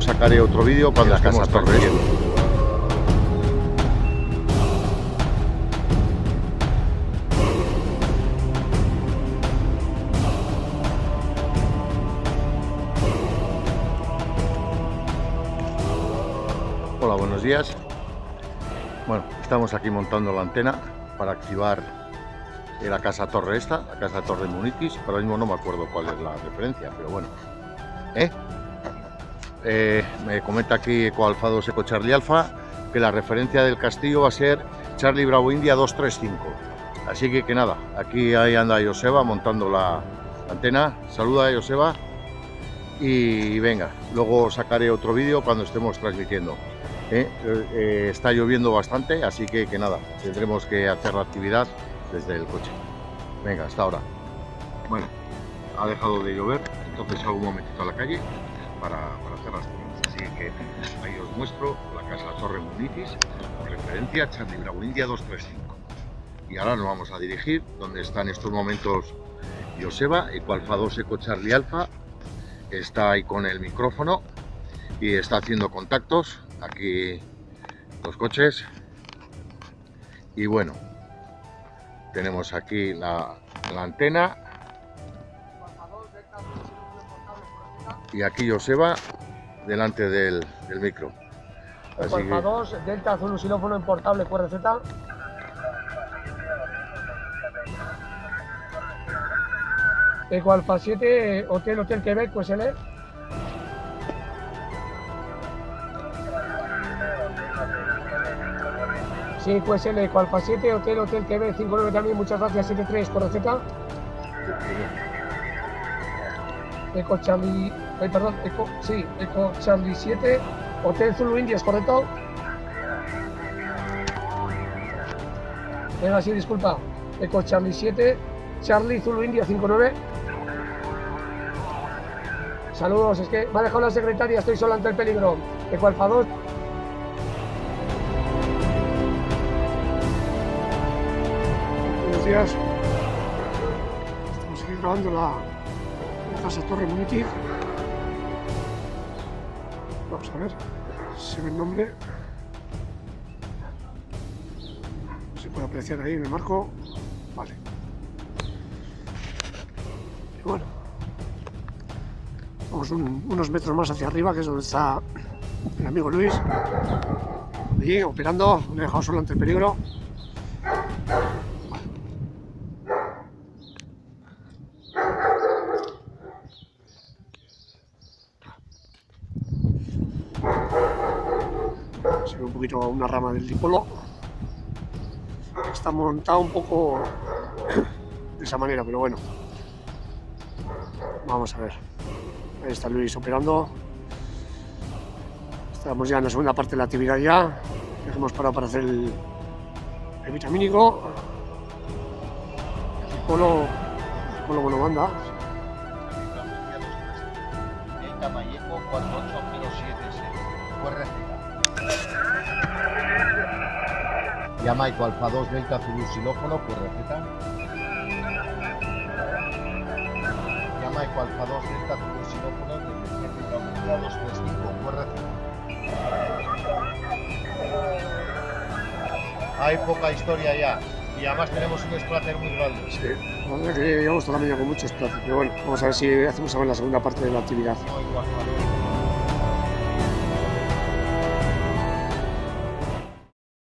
sacaré otro vídeo cuando estemos transmitiendo. Hola, buenos días. Bueno, estamos aquí montando la antena para activar la casa torre esta, la casa torre Munitis. Ahora mismo no me acuerdo cuál es la referencia, pero bueno. Me comenta aquí Eco Alfa 2 Eco Charlie Alfa que la referencia del castillo va a ser Charlie Bravo India 235. Así que nada, aquí ahí anda Joseba montando la antena. Saluda a Joseba y venga, luego sacaré otro vídeo cuando estemos transmitiendo. Está lloviendo bastante, así que nada, tendremos que hacer la actividad desde el coche. Venga, hasta ahora. Bueno, ha dejado de llover, entonces salgo un momentito a la calle para hacer las cosas. Así que ahí os muestro la casa torre Munitis, con referencia Charlie Bravo India 235. Y ahora nos vamos a dirigir donde está en estos momentos Joseba, Eco Alfa 2 Eco Charlie Alfa, que está ahí con el micrófono y está haciendo contactos. Aquí los coches y bueno, tenemos aquí la antena y aquí Joseba delante del micro. Eco Alfa 2, Delta Azul xilófono en portable QRZ. Eco Alfa 7, Hotel Quebec, QSL. Sí, QSL, Eco Alfa 7, Hotel Quebec 59 también, muchas gracias, 73 QRZ. Eco Charlie, Eco Charlie 7, Hotel Zulu India, ¿es correcto? Venga, sí, disculpa. Eco Charlie 7, Charlie Zulu India 59. Saludos, es que me ha dejado la secretaria, estoy solo ante el peligro. Eco Alfa 2. Buenos días. Estamos aquí grabando la casa torre Munitis. Vamos a ver si ve el nombre. Se puede apreciar ahí en el marco. Vale. Y bueno, vamos unos metros más hacia arriba, que es donde está el amigo Luis. Allí operando, le he dejado solo ante el peligro. Se ve un poquito una rama del dipolo. Está montado un poco de esa manera, pero bueno. Vamos a ver. Ahí está Luis operando. Estamos ya en la segunda parte de la actividad ya. Hemos parado para hacer el vitamínico. El dipolo bueno banda. Delta Mayeco 48076 QRZ. Llama Eco Alfa 2 Delta Zulu xilófono QRZ. Llama Eco Alfa 2 Delta Zulu xilófono desde 235 QRZ. Hay poca historia ya y además tenemos un splatter muy grande. Sí, la verdad que llevamos toda la mañana con muchos platos, pero bueno, vamos a ver si hacemos ahora la segunda parte de la actividad. No, igual.